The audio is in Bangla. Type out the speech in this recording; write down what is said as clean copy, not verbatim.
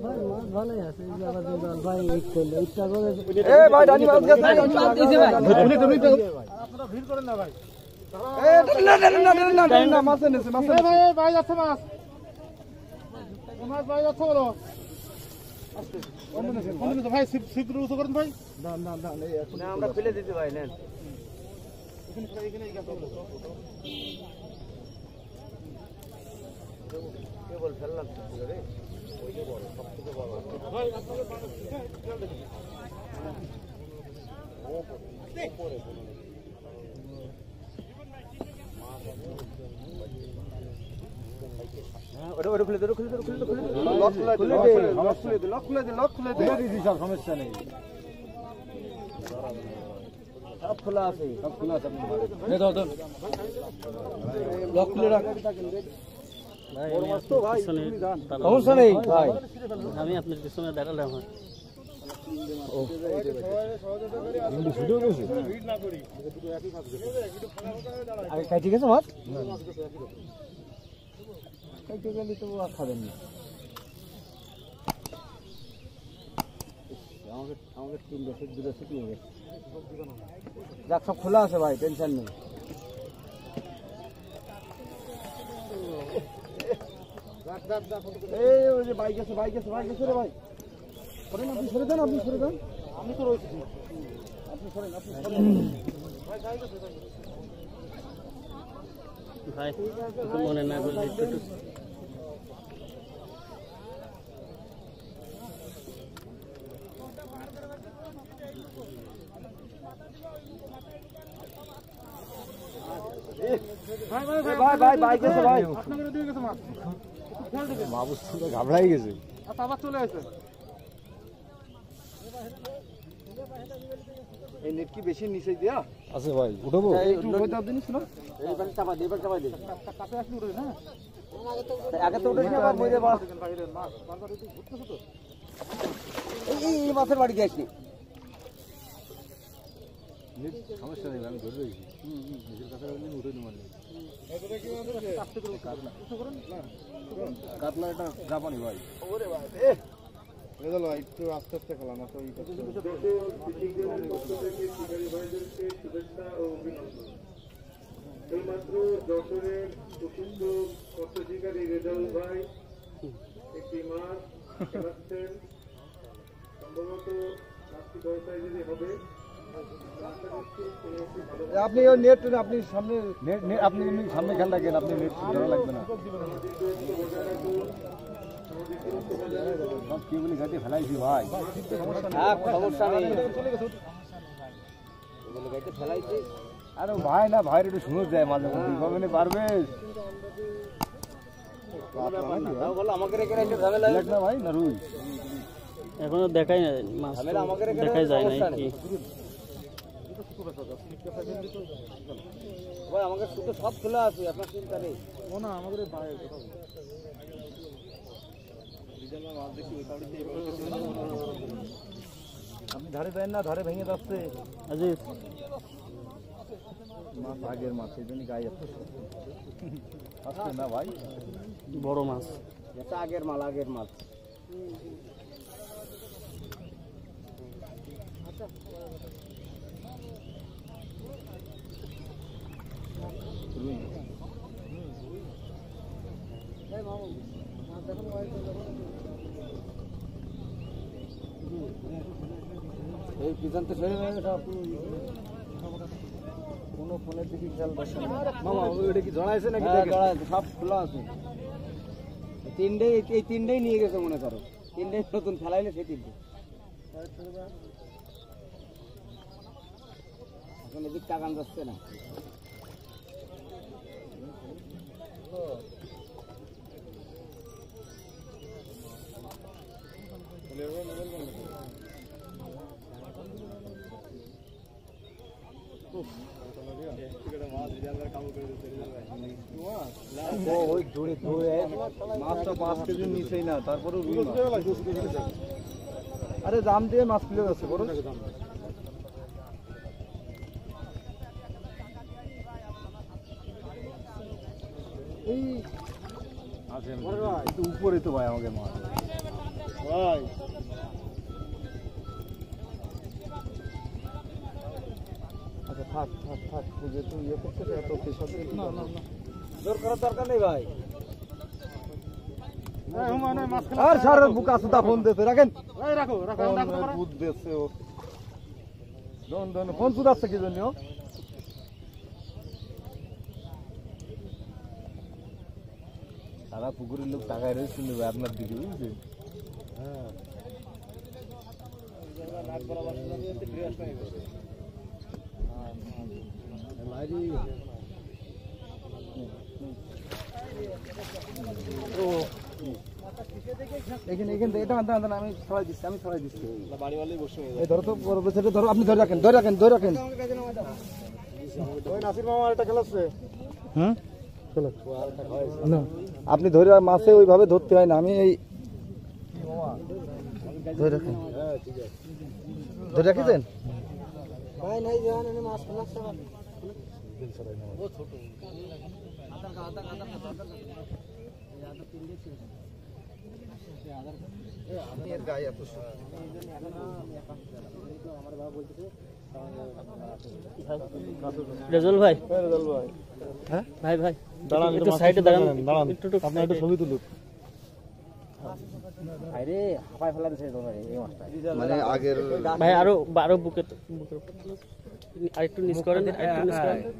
ভাই মাছ ভালোই আছে ভাই ঈদ করলে ঈদটা করে ভাই ডানি মাছ গেছে আপনারা ভিড় করেন না ভাই না মাছ এনেছে মাছ ভাই যাচ্ছে মাছ মাছ ভাই যাচ্ছে বলো ভাই সিদ্ধ উঁচু করেন ভাই না আমরা ফেলে দিতে ভাই নেন কেবল ফেললাম রে ওই যে বড় সব থেকে বড় ভাই আপনাদের খেয়াল দেখুন ওটা খুলে দে লক খুলে দে সব সমস্যা নেই সব খোলা আছে লক খুলে রাখ সমস্যা নেই ভাই আমি আপনার পিছনে দাঁড়ালাম ঠিক আছে মাছ খাইতে গেলে তো আর খাবেন না আমাকে 3 বছর 2 বছর নিয়ে গেছে যাক সব খোলা আছে ভাই টেনশন নেই এই ওই যে বাইক আছে রে ভাই সরেন আপনি সরে দেন আমি তো রয়েছি আপনি সরেন ভাই মনে না করলে একটু ভাই বাইক আছে ভাই আপনাদের দিয়ে গেছে মাছ বাবু ঘাবড়াই গেছে আবার চলে আসে এই নেট কি বেশি নিচে দিয়া আছে ভাই উঠাবো একটু ওই দাও দিনিস না এইবার চাপা দে কাছে আসলে উঠে না আগে তো উঠে আবার মইরে বাস বাইরে মাছ বারবার একটু ঘুরতেছে তো এই মাছের বাড়ি দিয়ে আসি নেট সমস্যা নেই আমি ধরে রইছি নিজের কাছে উঠে নিয়ে মানে এটা কি মানে কাটতে করে কিছু করেন না কাতলা এটা জাপানি ভাই ওরে ভাই রেজাল ভাই একটু আস্তে আস্তে খেলা না তো এইমাত্র যশোরের প্রসিদ্ধ কর্তশিকারী রেজাল ভাই একটি মাছ খেলাচ্ছেন সম্ভবত মাছটি বড় সাইজেরই হবে আপনি ওই নেট আপনি সামনে আপনি সামনে খেয়াল রাখেন আপনি নেট ধরা লাগবে না কি বলি গাড়ি ফেলাইছি ভাই সমস্যা নেই গাড়িতে ফেলাইছি আরে ভাই না ভাইয়ের একটু শুনে যায় মাঝে মধ্যে কবে পারবে আমাকে রেখে রাখতে ঝামেলা না ভাই না রুই এখনো দেখাই না মাছ দেখাই যায় না কি ভাই আমাকে শুধু সব খোলা আছে আপনার চিন্তা নেই ও না আমাদের বাইরে আপনি ধারে দেন না ধারে ভেঙে যাচ্ছে আজিজ মাছ আগের মাছ এই জন্য গায়ে আসছে না ভাই বড় মাছ এটা আগের মাল এই পিছন তো সরে গেছে কোনো ফোনের দিকে খেয়াল করছে না মামা ওইটা কি জড়াইছে নাকি জড়াইছে সব খোলা আছে এই তিনটেই নিয়ে গেছে মনে করো তিনটেই নতুন ফেলাইলে সেই তিনটে এখন এদিক টাকান যাচ্ছে না ওই জোরে মাছটা 5 কেজির নিচেই না তারপরে আরে দাম দিয়ে মাছ কিলো আছে বড় এই উপরে তো ভাই আমাকে মাছ ভাই আচ্ছা থাক থাক থাক যেহেতু ইয়ে করছে এত পেশা না না না জোর করার দরকার নেই ভাই আর সারের বুকা সুদা ফোন দিতে রাখেন রাখো রাখো বুদ দিছে ও দন দন ফোন সুদাচ্ছে কি জন্য সারা পুকুরের লোক টাকায় রয়েছে শুনবে আপনার দিকে বুঝছে হ্যাঁ এখানে এখানে এটা আনতে আনতে আমি ছড়াই দিচ্ছি বাড়িওয়ালাই বসে এই ধরো তো বড় ছেলে ধরো আপনি ধরে রাখেন ওই নাসির মামা একটা খেলাচ্ছে হুম চলো না আপনি ধরে মাছে ওইভাবে ধরতে হয় না আমি এই ধরে রাখেন হ্যাঁ ঠিক আছে ধরে রাখেছেন ভাই নাই জান এনে মাছ খেলাচ্ছে ও ছোট রেজাল ভাই হ্যাঁ ভাই ভাই দাঁড়ান একটু সাইডে দাঁড়ান একটু আপনি একটা ছবি তুলুন আরে হাফাই ফেলা দিছে তোমার এই মাছটা মানে আগের ভাই আরো বুকের উপর আর একটু নিচ করেন